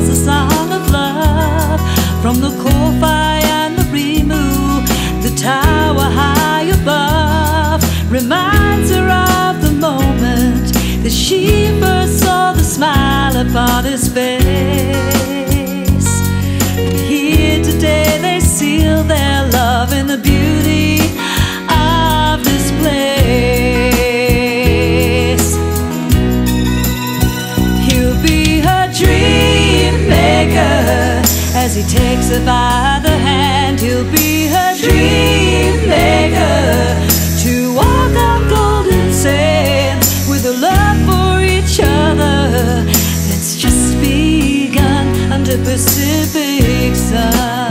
the sound of love. From the Ko-Fi and the Rimu, the tower high above reminds her of the moment that she first saw the smile upon his face. And here today they seal their love in the beauty of this place. He'll be her dream maker as he takes her by the hand. He'll be her dream maker to walk on golden sands with a love for each other that's just begun under Pacific sun.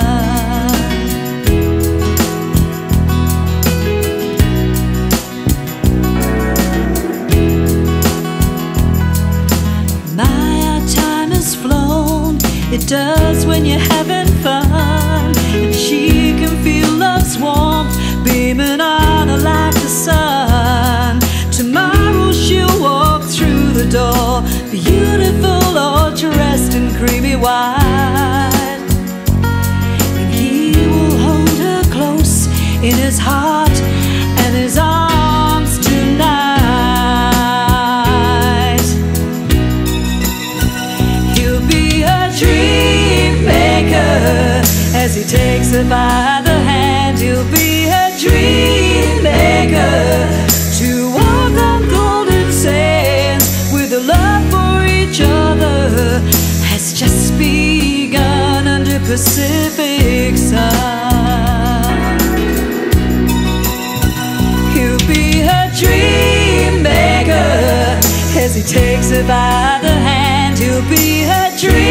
It does when you're having fun, and she can feel love's warmth beaming on her like the sun. Tomorrow she'll walk through the door, beautiful, all dressed in creamy white, and he will hold her close in his heart and his arms tonight. He'll be her dream maker as he takes her by the hand. He'll be her dream maker to walk on golden sands with a love for each other has just begun under Pacific sun. He'll be her dream maker as he takes her by the hand. He'll be her dream